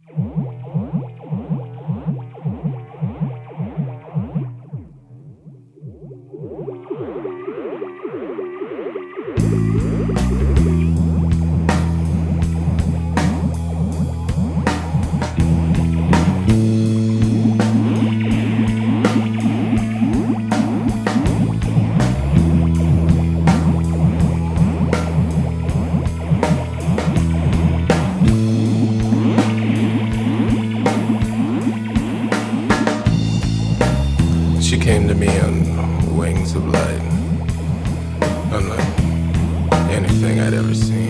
She came to me on wings of light, unlike anything I'd ever seen.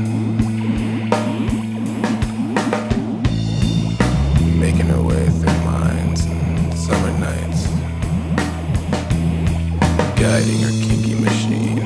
Making her way through mines and summer nights, guiding her kinky machine.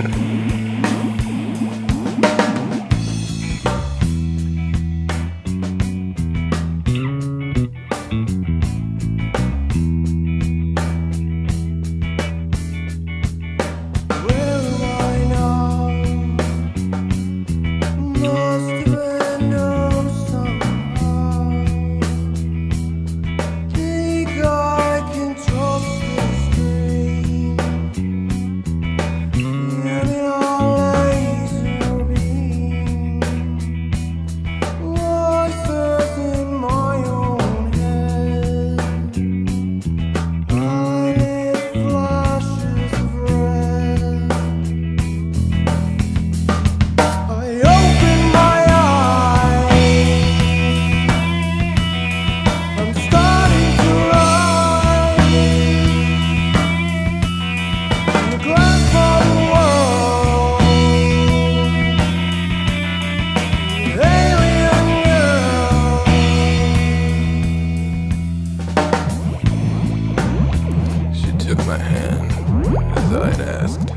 Took my hand as I'd asked,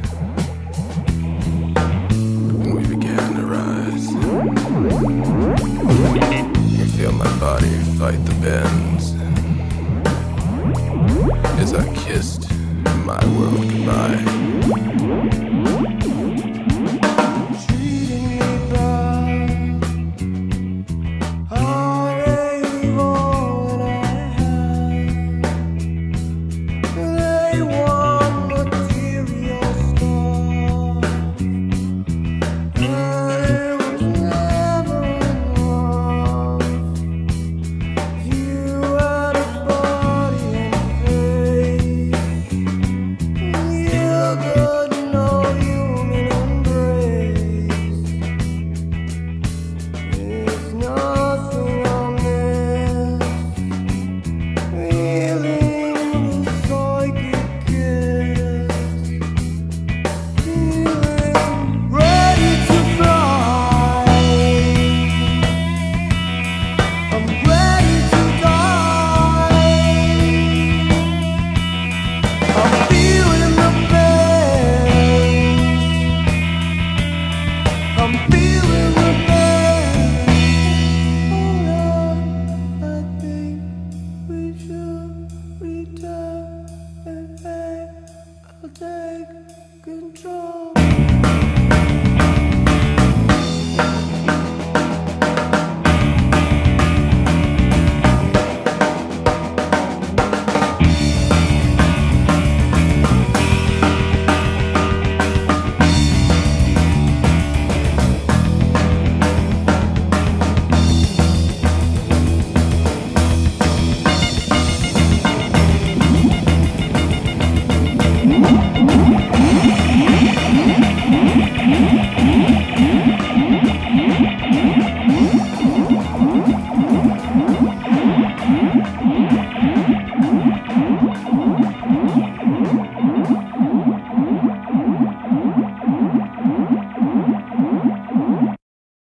and we began to rise. You feel my body fight the bends as I kissed my